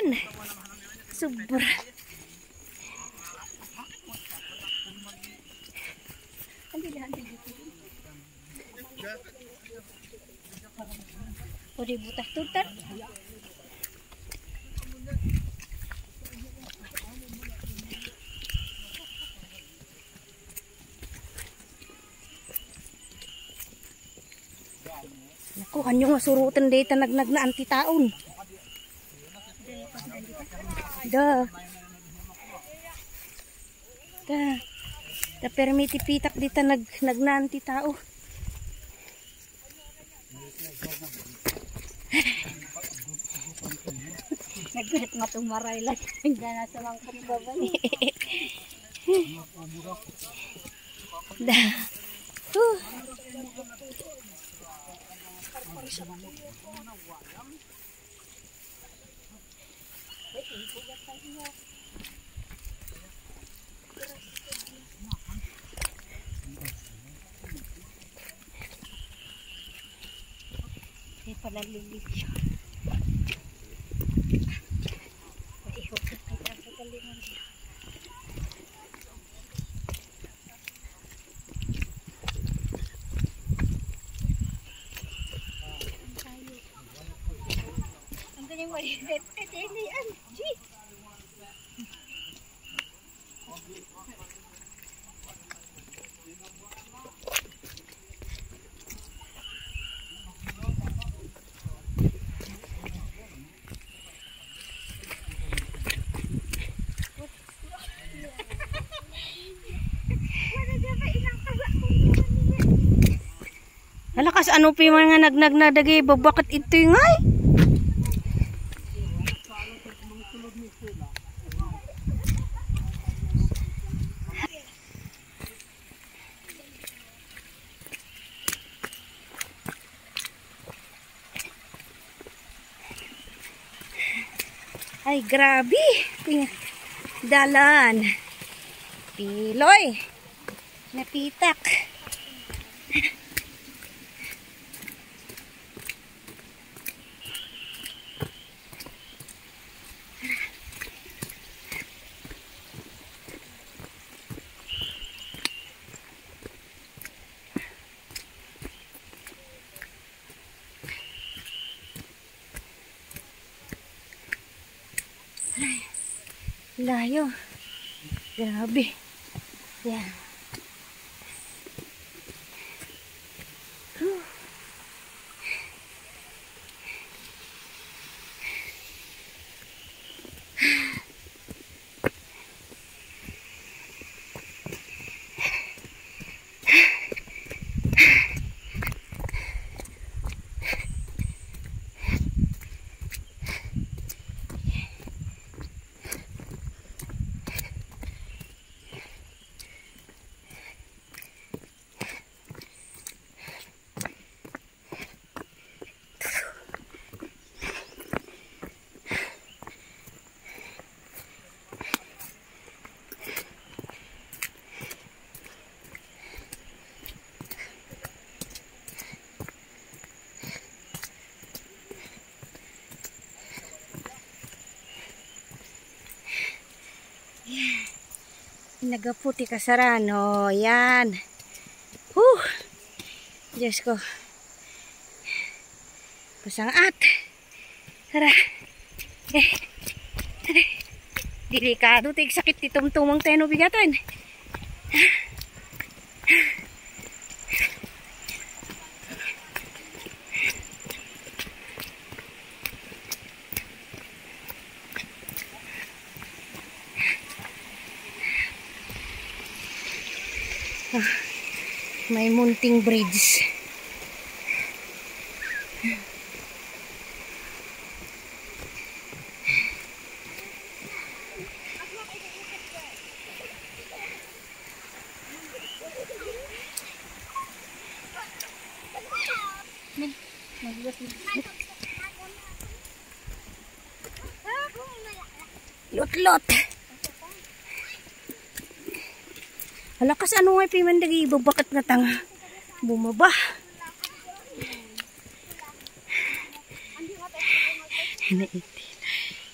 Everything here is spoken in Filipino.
Dalan. Sobra. O di butah tutar. Naku, anyo nga surutan dito nagnag na anti-taon. Da. Da permiti pitak dito nagna anti-tao. Nagkulit nga tumaray lang. Hindi na sa mga kapabay. Da. Saya pala lilit siya. Maihot sa kita sa kalingan niya. Ang kanyang malilit. Ito ini ang jeep. Alakas ano pa yung mga nagnag na dagay babakit ito yung ay? Ay grabe. Dalan. Piloy. Napitak. Layo. Grabe. Yan. Nagaputi kasarano. Yan. Diyos ko. Pasangat. Tara. Delikado. Tig sakit titumtumang teno bigatan. May munting bridge. Lot-lot. Halakas ano nga pimandagi babakat nga tang bumaba. Hinaitin.